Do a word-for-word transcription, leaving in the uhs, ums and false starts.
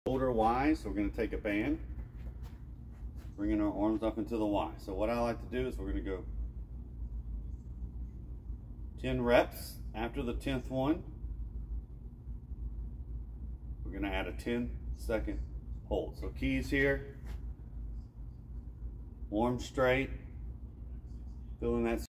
shoulder Y, so we're going to take a band, bringing our arms up into the Y. So what I like to do is we're going to go ten reps. After the tenth one, we're going to add a ten second hold. So keys here, arms straight, feeling that